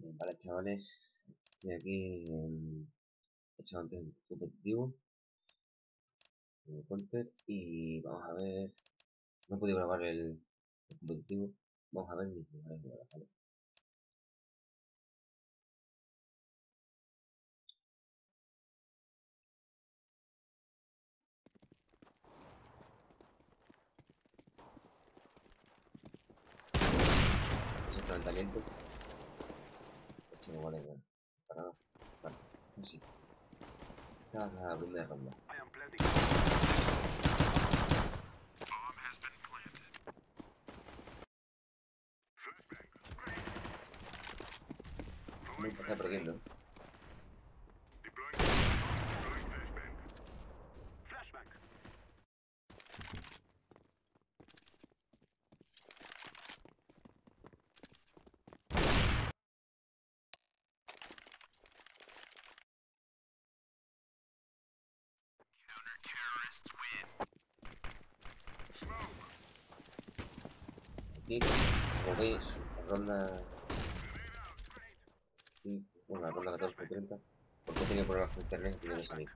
Vale, chavales, estoy aquí he hecho antes el competitivo en el counter y vamos a ver. No he podido grabar el competitivo. Vamos a ver mis mejores jugadas, ¿vale? Es el planteamiento. Esto no vale nada. Para nada. Vale, esto sí. Esta es la primera ronda. Muy empezar perdiendo. Aquí, como veis, la ronda. Bueno, la ronda 14 por 30. Porque he tenido problemas con internet y no me salí.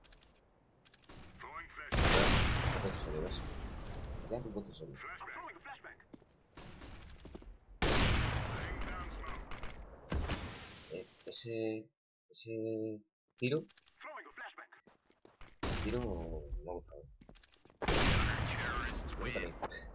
No puedo salir, ¿ves? Ya no puedo salir. Ese tiro me ha gustado. También.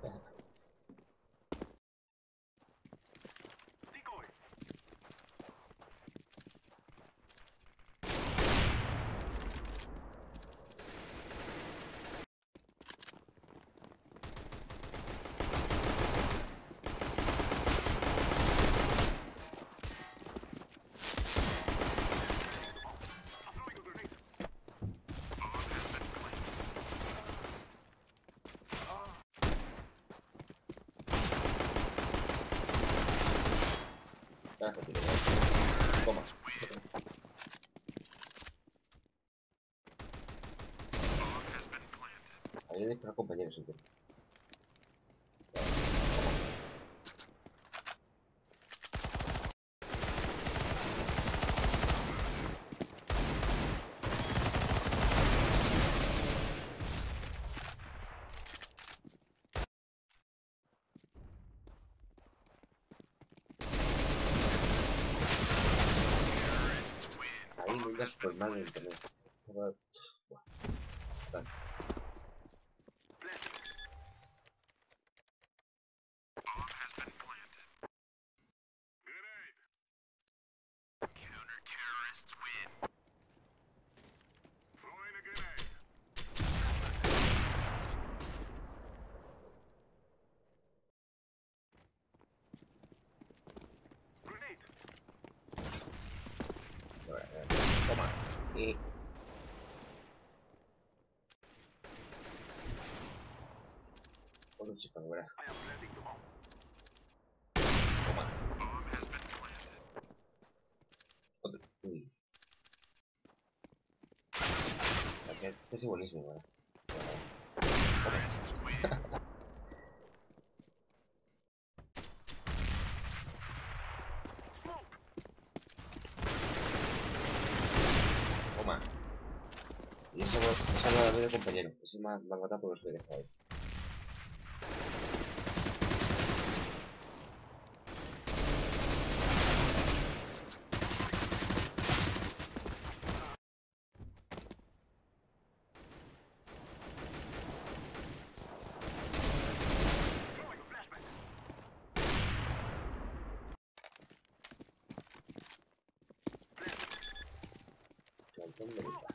Toma. Ahí disparar compañeros, ¿sí? Ahí me iba súper mal en internet. Estaba... Vale. Toma. Otro chico, ¿verdad? Toma. Otro. Uy. Este es buenísimo, ¿verdad? Toma. Y esa no la veo de compañero. Ese me ha matado por los que he dejado ahí. Montón de lupa.